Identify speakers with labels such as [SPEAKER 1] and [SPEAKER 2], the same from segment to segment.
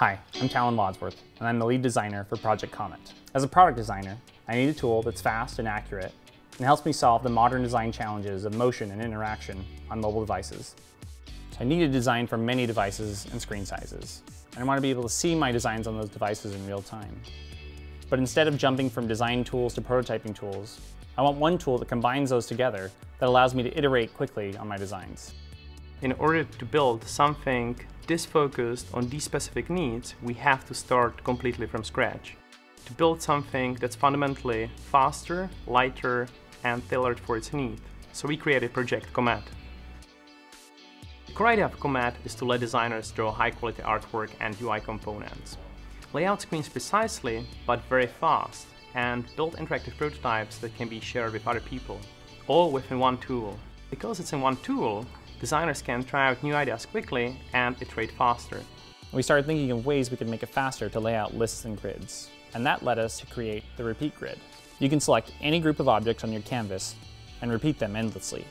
[SPEAKER 1] Hi, I'm Talon Wadsworth, and I'm the lead designer for Project Comet. As a product designer, I need a tool that's fast and accurate and helps me solve the modern design challenges of motion and interaction on mobile devices. I need a design for many devices and screen sizes, and I want to be able to see my designs on those devices in real time. But instead of jumping from design tools to prototyping tools, I want one tool that combines those together that allows me to iterate quickly on my designs.
[SPEAKER 2] In order to build something this focused on these specific needs, we have to start completely from scratch. To build something that's fundamentally faster, lighter, and tailored for its need. So we created Project Comet. The core idea of Comet is to let designers draw high-quality artwork and UI components, lay out screens precisely but very fast, and build interactive prototypes that can be shared with other people, all within one tool. Because it's in one tool, designers can try out new ideas quickly and iterate faster.
[SPEAKER 1] We started thinking of ways we could make it faster to lay out lists and grids, and that led us to create the repeat grid. You can select any group of objects on your canvas and repeat them endlessly.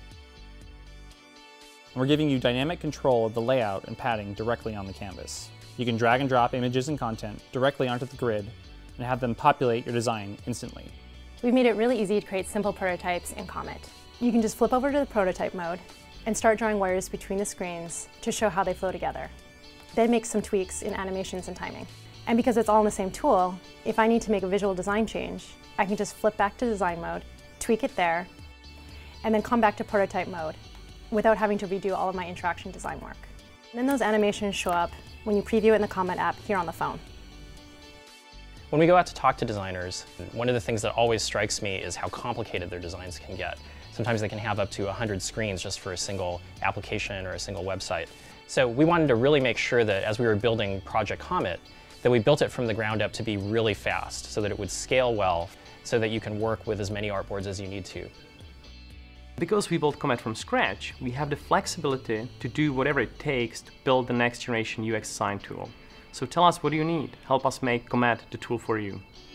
[SPEAKER 1] We're giving you dynamic control of the layout and padding directly on the canvas. You can drag and drop images and content directly onto the grid and have them populate your design instantly.
[SPEAKER 3] We've made it really easy to create simple prototypes in Comet. You can just flip over to the prototype mode and start drawing wires between the screens to show how they flow together. Then make some tweaks in animations and timing. And because it's all in the same tool, if I need to make a visual design change, I can just flip back to design mode, tweak it there, and then come back to prototype mode without having to redo all of my interaction design work. And then those animations show up when you preview it in the Comet app here on the phone.
[SPEAKER 4] When we go out to talk to designers, one of the things that always strikes me is how complicated their designs can get. Sometimes they can have up to 100 screens just for a single application or a single website. So we wanted to really make sure that as we were building Project Comet, that we built it from the ground up to be really fast so that it would scale well, so that you can work with as many artboards as you need to.
[SPEAKER 2] Because we built Comet from scratch, we have the flexibility to do whatever it takes to build the next generation UX design tool. So tell us, what do you need? Help us make Comet the tool for you.